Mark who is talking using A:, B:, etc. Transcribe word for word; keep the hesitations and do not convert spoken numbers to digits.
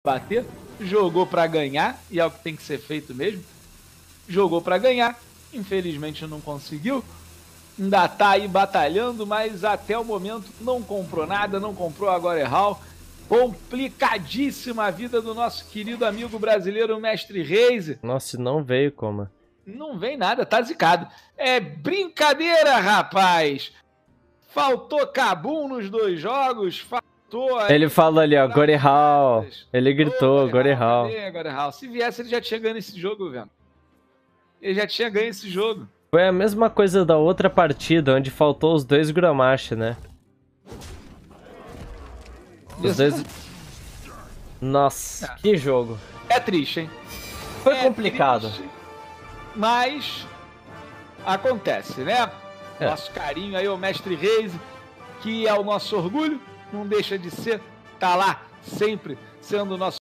A: bater, jogou para ganhar, e é o que tem que ser feito mesmo. Jogou para ganhar, infelizmente não conseguiu. Ainda tá aí batalhando, mas até o momento não comprou nada, não comprou agora é Hall. Complicadíssima a vida do nosso querido amigo brasileiro, Mestre Reis.
B: Nossa, não veio como?
A: Não vem nada, tá zicado. É brincadeira, rapaz. Faltou Kabum nos dois jogos, faltou...
B: Ele falou ali, ó, Gorehal. Ele gritou, Gorehal.
A: Cadê Gorehal? Se viesse, ele já tinha ganho esse jogo, velho. Ele já tinha ganho esse jogo.
B: Foi a mesma coisa da outra partida, onde faltou os dois Gramash, né? Os dois... Nossa,
A: é.
B: que jogo.
A: É triste, hein?
B: Foi
A: é
B: complicado.
A: Triste, mas acontece, né?
B: É.
A: Nosso carinho aí ao Mestre Reis, que é o nosso orgulho, não deixa de ser, tá lá sempre sendo o nosso